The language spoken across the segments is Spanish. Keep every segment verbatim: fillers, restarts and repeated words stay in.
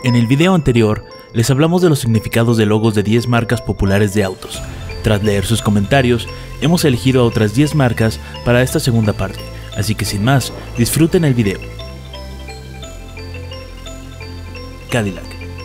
En el video anterior, les hablamos de los significados de logos de diez marcas populares de autos. Tras leer sus comentarios, hemos elegido a otras diez marcas para esta segunda parte, así que sin más, disfruten el video. Cadillac.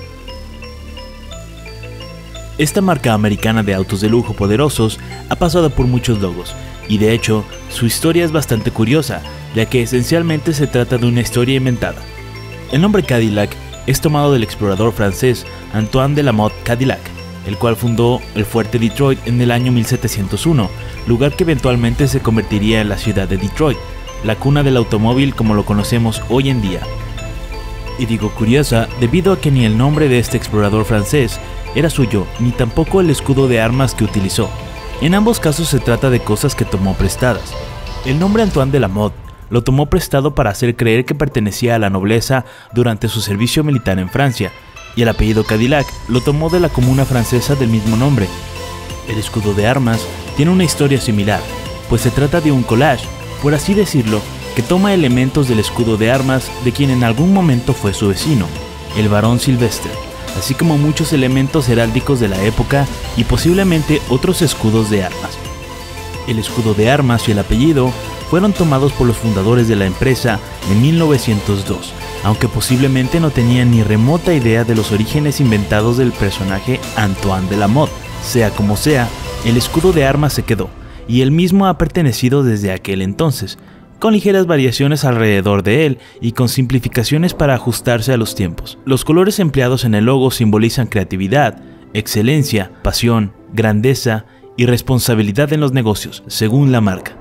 Esta marca americana de autos de lujo poderosos ha pasado por muchos logos, y de hecho, su historia es bastante curiosa, ya que esencialmente se trata de una historia inventada. El nombre Cadillac es tomado del explorador francés Antoine de la Motte Cadillac, el cual fundó el fuerte Detroit en el año mil setecientos uno, lugar que eventualmente se convertiría en la ciudad de Detroit, la cuna del automóvil como lo conocemos hoy en día. Y digo curiosa debido a que ni el nombre de este explorador francés era suyo, ni tampoco el escudo de armas que utilizó. En ambos casos se trata de cosas que tomó prestadas. El nombre Antoine de la Motte lo tomó prestado para hacer creer que pertenecía a la nobleza durante su servicio militar en Francia, y el apellido Cadillac lo tomó de la comuna francesa del mismo nombre. El escudo de armas tiene una historia similar, pues se trata de un collage, por así decirlo, que toma elementos del escudo de armas de quien en algún momento fue su vecino, el barón Sylvestre, así como muchos elementos heráldicos de la época y posiblemente otros escudos de armas. El escudo de armas y el apellido fueron tomados por los fundadores de la empresa en mil novecientos dos, aunque posiblemente no tenían ni remota idea de los orígenes inventados del personaje Antoine de la Motte. Sea como sea, el escudo de armas se quedó, y él mismo ha pertenecido desde aquel entonces, con ligeras variaciones alrededor de él y con simplificaciones para ajustarse a los tiempos. Los colores empleados en el logo simbolizan creatividad, excelencia, pasión, grandeza y responsabilidad en los negocios, según la marca.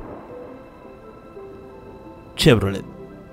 Chevrolet.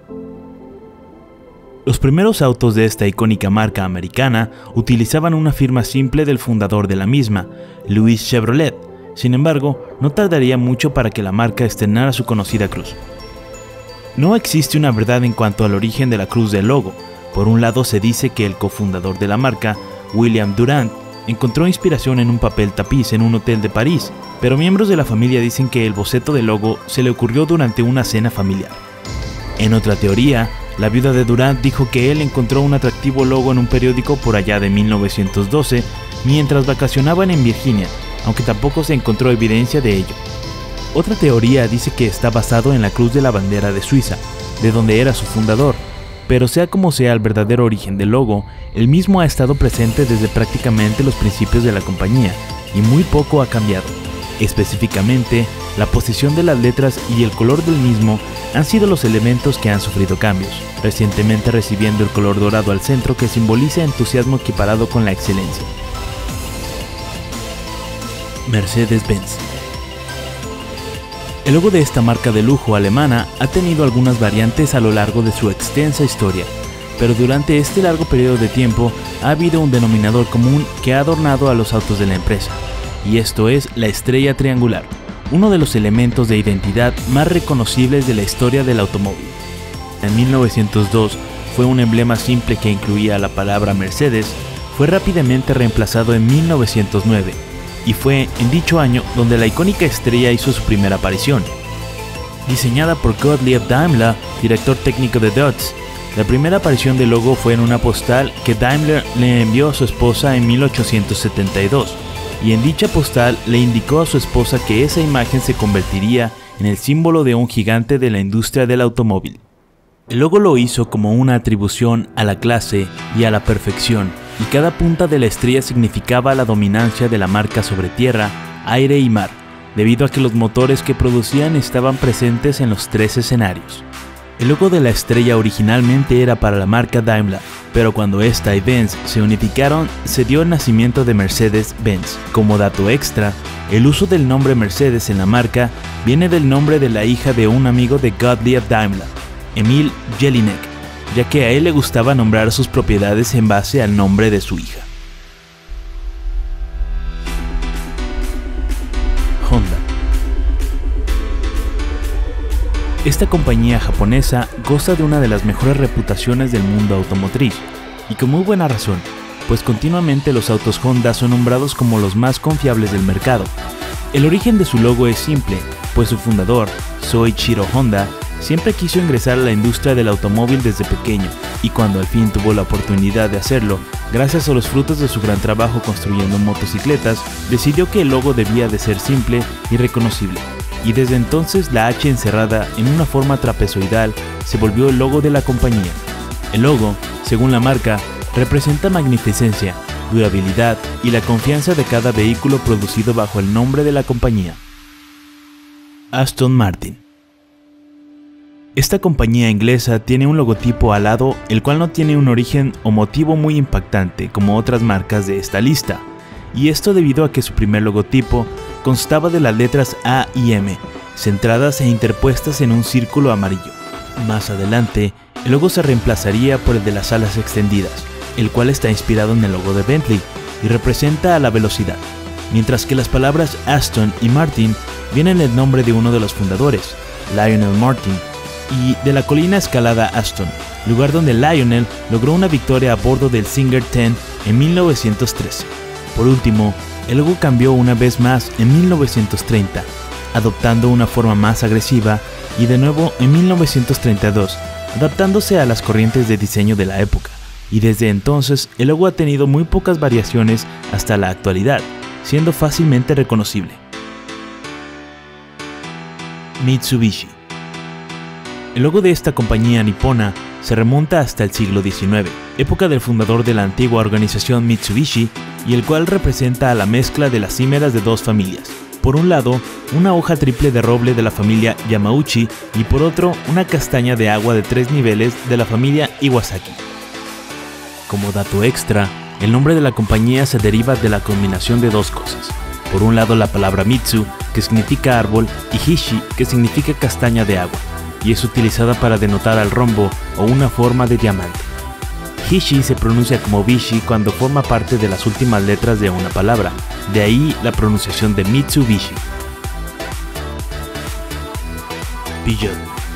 Los primeros autos de esta icónica marca americana utilizaban una firma simple del fundador de la misma, Louis Chevrolet. Sin embargo, no tardaría mucho para que la marca estrenara su conocida cruz. No existe una verdad en cuanto al origen de la cruz del logo. Por un lado se dice que el cofundador de la marca, William Durand, encontró inspiración en un papel tapiz en un hotel de París, pero miembros de la familia dicen que el boceto del logo se le ocurrió durante una cena familiar. En otra teoría, la viuda de Durand dijo que él encontró un atractivo logo en un periódico por allá de mil novecientos doce mientras vacacionaban en Virginia, aunque tampoco se encontró evidencia de ello. Otra teoría dice que está basado en la cruz de la bandera de Suiza, de donde era su fundador, pero sea como sea el verdadero origen del logo, el mismo ha estado presente desde prácticamente los principios de la compañía, y muy poco ha cambiado. Específicamente, la posición de las letras y el color del mismo han sido los elementos que han sufrido cambios, recientemente recibiendo el color dorado al centro que simboliza entusiasmo equiparado con la excelencia. Mercedes-Benz. El logo de esta marca de lujo alemana ha tenido algunas variantes a lo largo de su extensa historia, pero durante este largo periodo de tiempo ha habido un denominador común que ha adornado a los autos de la empresa, y esto es la estrella triangular, uno de los elementos de identidad más reconocibles de la historia del automóvil. En mil novecientos dos fue un emblema simple que incluía la palabra Mercedes, fue rápidamente reemplazado en mil novecientos nueve, y fue en dicho año donde la icónica estrella hizo su primera aparición. Diseñada por Gottlieb Daimler, director técnico de Dodge, la primera aparición del logo fue en una postal que Daimler le envió a su esposa en mil ochocientos setenta y dos, y en dicha postal le indicó a su esposa que esa imagen se convertiría en el símbolo de un gigante de la industria del automóvil. El logo lo hizo como una atribución a la clase y a la perfección, y cada punta de la estrella significaba la dominancia de la marca sobre tierra, aire y mar, debido a que los motores que producían estaban presentes en los tres escenarios. El logo de la estrella originalmente era para la marca Daimler, pero cuando esta y Benz se unificaron, se dio el nacimiento de Mercedes-Benz. Como dato extra, el uso del nombre Mercedes en la marca viene del nombre de la hija de un amigo de Gottlieb Daimler, Emil Jelinek, ya que a él le gustaba nombrar sus propiedades en base al nombre de su hija. Honda. Esta compañía japonesa goza de una de las mejores reputaciones del mundo automotriz, y con muy buena razón, pues continuamente los autos Honda son nombrados como los más confiables del mercado. El origen de su logo es simple, pues su fundador, Soichiro Honda, siempre quiso ingresar a la industria del automóvil desde pequeño, y cuando al fin tuvo la oportunidad de hacerlo, gracias a los frutos de su gran trabajo construyendo motocicletas, decidió que el logo debía de ser simple y reconocible, y desde entonces la H encerrada en una forma trapezoidal se volvió el logo de la compañía. El logo, según la marca, representa magnificencia, durabilidad y la confianza de cada vehículo producido bajo el nombre de la compañía. Aston Martin. Esta compañía inglesa tiene un logotipo alado, el cual no tiene un origen o motivo muy impactante como otras marcas de esta lista, y esto debido a que su primer logotipo constaba de las letras A y M, centradas e interpuestas en un círculo amarillo. Más adelante, el logo se reemplazaría por el de las alas extendidas, el cual está inspirado en el logo de Bentley y representa a la velocidad, mientras que las palabras Aston y Martin vienen del nombre de uno de los fundadores, Lionel Martin, y de la colina escalada Aston, lugar donde Lionel logró una victoria a bordo del Singer diez en mil novecientos trece. Por último, el logo cambió una vez más en mil novecientos treinta, adoptando una forma más agresiva, y de nuevo en mil novecientos treinta y dos, adaptándose a las corrientes de diseño de la época, y desde entonces el logo ha tenido muy pocas variaciones hasta la actualidad, siendo fácilmente reconocible. Mitsubishi. El logo de esta compañía nipona se remonta hasta el siglo diecinueve, época del fundador de la antigua organización Mitsubishi, y el cual representa a la mezcla de las címeras de dos familias. Por un lado, una hoja triple de roble de la familia Yamauchi y por otro, una castaña de agua de tres niveles de la familia Iwasaki. Como dato extra, el nombre de la compañía se deriva de la combinación de dos cosas. Por un lado la palabra Mitsu, que significa árbol, y Hishi, que significa castaña de agua, y es utilizada para denotar al rombo o una forma de diamante. Hishi se pronuncia como Bishi cuando forma parte de las últimas letras de una palabra, de ahí la pronunciación de Mitsubishi. Peugeot.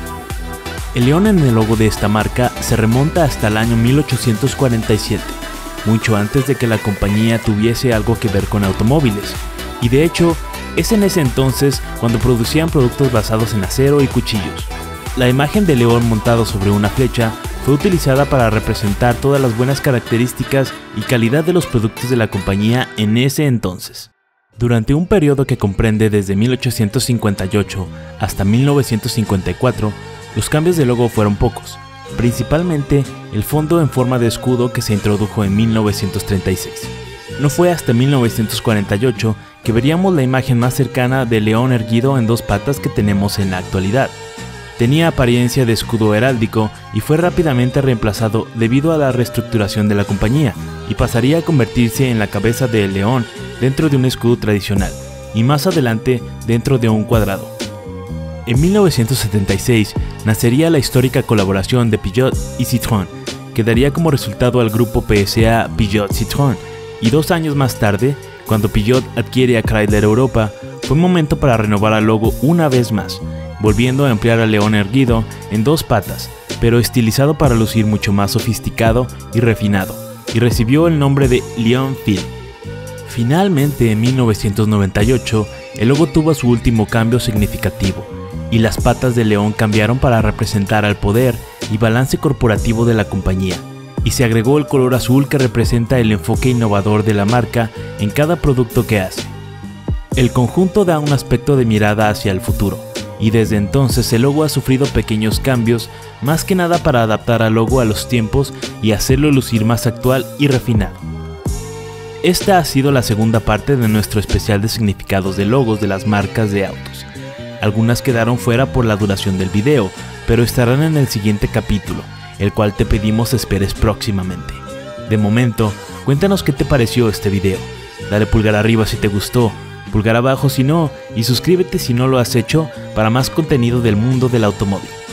El león en el logo de esta marca se remonta hasta el año mil ochocientos cuarenta y siete, mucho antes de que la compañía tuviese algo que ver con automóviles, y de hecho es en ese entonces cuando producían productos basados en acero y cuchillos. La imagen del león montado sobre una flecha fue utilizada para representar todas las buenas características y calidad de los productos de la compañía en ese entonces. Durante un periodo que comprende desde mil ochocientos cincuenta y ocho hasta mil novecientos cincuenta y cuatro, los cambios de logo fueron pocos, principalmente el fondo en forma de escudo que se introdujo en mil novecientos treinta y seis. No fue hasta mil novecientos cuarenta y ocho que veríamos la imagen más cercana del león erguido en dos patas que tenemos en la actualidad. Tenía apariencia de escudo heráldico y fue rápidamente reemplazado debido a la reestructuración de la compañía, y pasaría a convertirse en la cabeza del león dentro de un escudo tradicional, y más adelante dentro de un cuadrado. En mil novecientos setenta y seis nacería la histórica colaboración de Peugeot y Citroën, que daría como resultado al grupo P S A Peugeot Citroën, y dos años más tarde, cuando Peugeot adquiere a Chrysler Europa, fue momento para renovar al logo una vez más, volviendo a emplear al león erguido en dos patas, pero estilizado para lucir mucho más sofisticado y refinado, y recibió el nombre de Leonfield. Finalmente, en mil novecientos noventa y ocho, el logo tuvo su último cambio significativo, y las patas del león cambiaron para representar al poder y balance corporativo de la compañía, y se agregó el color azul que representa el enfoque innovador de la marca en cada producto que hace. El conjunto da un aspecto de mirada hacia el futuro, y desde entonces el logo ha sufrido pequeños cambios, más que nada para adaptar al logo a los tiempos y hacerlo lucir más actual y refinado. Esta ha sido la segunda parte de nuestro especial de significados de logos de las marcas de autos. Algunas quedaron fuera por la duración del video, pero estarán en el siguiente capítulo, el cual te pedimos esperes próximamente. De momento, cuéntanos qué te pareció este video. Dale pulgar arriba si te gustó, pulgar abajo si no, y suscríbete si no lo has hecho para más contenido del mundo del automóvil.